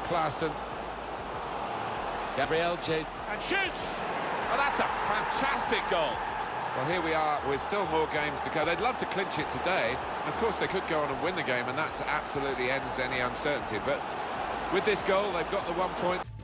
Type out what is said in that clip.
Klaassen. Gabriel Jesus. And shoots! Oh, that's a fantastic goal. Well, here we are with still more games to go. They'd love to clinch it today. Of course, they could go on and win the game, and that absolutely ends any uncertainty. But with this goal, they've got the 1 point.